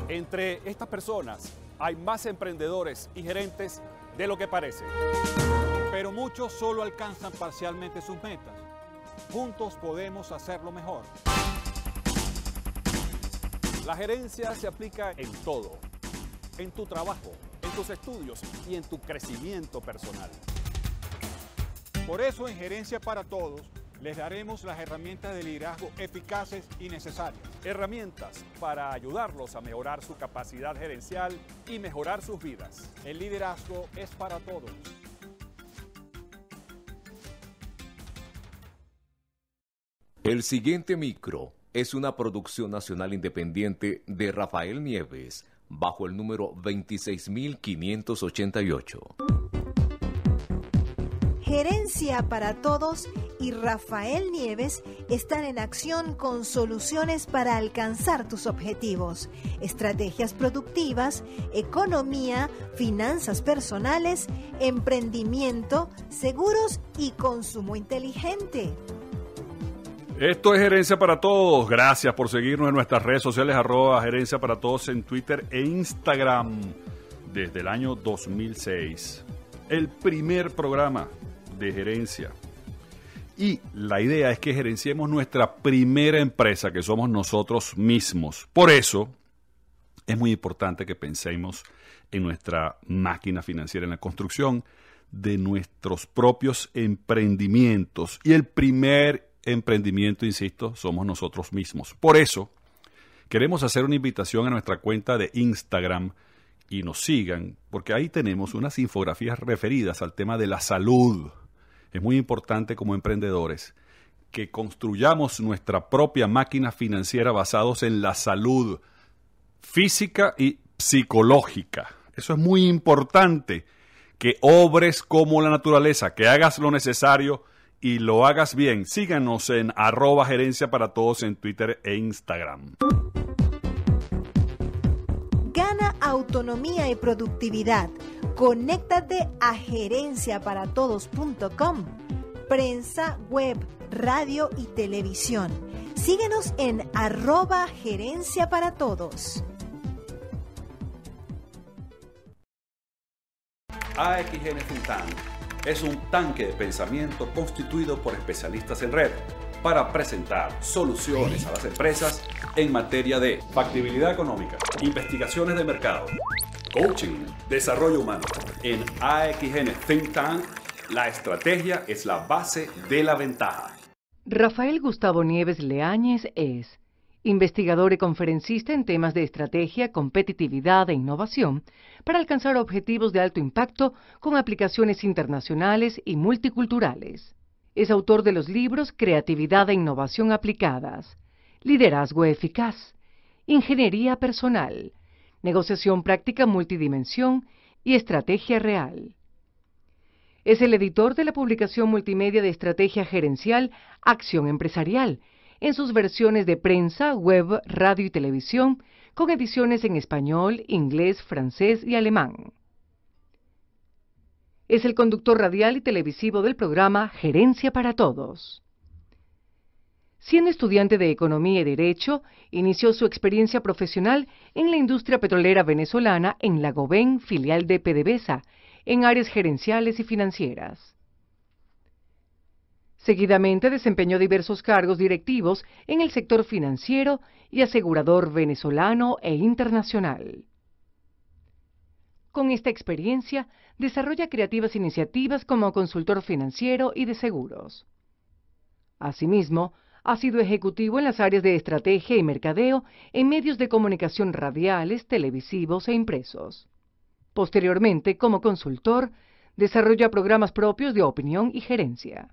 Entre estas personas hay más emprendedores y gerentes de lo que parece. Pero muchos solo alcanzan parcialmente sus metas. Juntos podemos hacerlo mejor. La gerencia se aplica en todo, en tu trabajo, en tus estudios y en tu crecimiento personal. Por eso en Gerencia para Todos les daremos las herramientas de liderazgo eficaces y necesarias. Herramientas para ayudarlos a mejorar su capacidad gerencial y mejorar sus vidas. El liderazgo es para todos. El siguiente micro es una producción nacional independiente de Rafael Nieves, bajo el número 26588. Gerencia para Todos y Rafael Nieves están en acción con soluciones para alcanzar tus objetivos, estrategias productivas, economía, finanzas personales, emprendimiento, seguros y consumo inteligente. Esto es Gerencia para Todos. Gracias por seguirnos en nuestras redes sociales, @Gerencia para Todos en Twitter e Instagram desde el año 2006. El primer programa de gerencia. Y la idea es que gerenciemos nuestra primera empresa, que somos nosotros mismos. Por eso es muy importante que pensemos en nuestra máquina financiera, en la construcción de nuestros propios emprendimientos. Y el primer emprendimiento, insisto, somos nosotros mismos. Por eso queremos hacer una invitación a nuestra cuenta de Instagram y nos sigan, porque ahí tenemos unas infografías referidas al tema de la salud. Es muy importante como emprendedores que construyamos nuestra propia máquina financiera basados en la salud física y psicológica. Eso es muy importante, que obres como la naturaleza, que hagas lo necesario y lo hagas bien. Síganos en @Gerencia para Todos en Twitter e Instagram. Gana autonomía y productividad. Conéctate a gerenciaparatodos.com. Prensa, web, radio y televisión. Síguenos en @Gerencia para Todos. AXN Think Tank es un tanque de pensamiento constituido por especialistas en red para presentar soluciones a las empresas en materia de factibilidad económica, investigaciones de mercado, coaching, desarrollo humano. En AXN Think Tank, la estrategia es la base de la ventaja. Rafael Gustavo Nieves Leáñez es investigador y conferencista en temas de estrategia, competitividad e innovación para alcanzar objetivos de alto impacto con aplicaciones internacionales y multiculturales. Es autor de los libros Creatividad e Innovación Aplicadas, Liderazgo Eficaz, Ingeniería Personal, Negociación Práctica Multidimensión y Estrategia Real. Es el editor de la publicación multimedia de estrategia gerencial Acción Empresarial, en sus versiones de prensa, web, radio y televisión, con ediciones en español, inglés, francés y alemán. Es el conductor radial y televisivo del programa Gerencia para Todos. Siendo estudiante de Economía y Derecho, inició su experiencia profesional en la industria petrolera venezolana en la Goven, filial de PDVSA, en áreas gerenciales y financieras. Seguidamente desempeñó diversos cargos directivos en el sector financiero y asegurador venezolano e internacional. Con esta experiencia, desarrolla creativas iniciativas como consultor financiero y de seguros. Asimismo, ha sido ejecutivo en las áreas de estrategia y mercadeo en medios de comunicación radiales, televisivos e impresos. Posteriormente, como consultor, desarrolla programas propios de opinión y gerencia.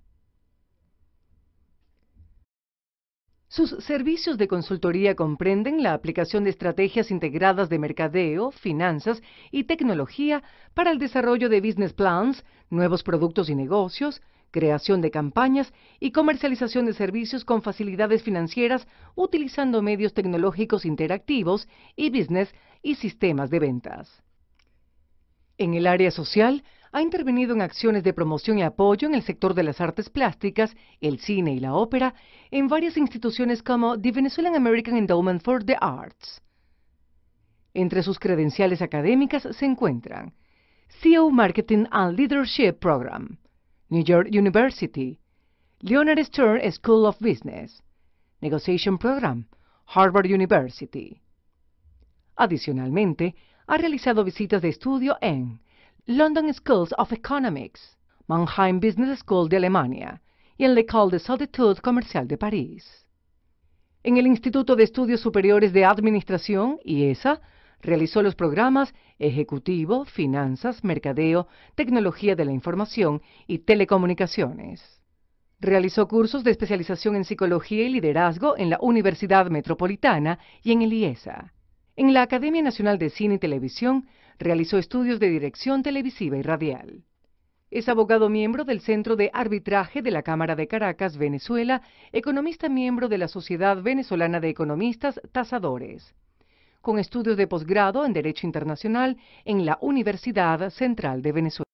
Sus servicios de consultoría comprenden la aplicación de estrategias integradas de mercadeo, finanzas y tecnología para el desarrollo de business plans, nuevos productos y negocios, creación de campañas y comercialización de servicios con facilidades financieras utilizando medios tecnológicos interactivos y business y sistemas de ventas. En el área social, ha intervenido en acciones de promoción y apoyo en el sector de las artes plásticas, el cine y la ópera, en varias instituciones como The Venezuelan American Endowment for the Arts. Entre sus credenciales académicas se encuentran CEO Marketing and Leadership Program, New York University, Leonard Stern School of Business, Negotiation Program, Harvard University. Adicionalmente, ha realizado visitas de estudio en London Schools of Economics, Mannheim Business School de Alemania y en l'École des Hautes Comercial de París. En el Instituto de Estudios Superiores de Administración, IESA, realizó los programas Ejecutivo, Finanzas, Mercadeo, Tecnología de la Información y Telecomunicaciones. Realizó cursos de especialización en Psicología y Liderazgo en la Universidad Metropolitana y en el IESA. En la Academia Nacional de Cine y Televisión, realizó estudios de dirección televisiva y radial. Es abogado miembro del Centro de Arbitraje de la Cámara de Caracas, Venezuela, economista miembro de la Sociedad Venezolana de Economistas Tasadores, con estudios de posgrado en Derecho Internacional en la Universidad Central de Venezuela.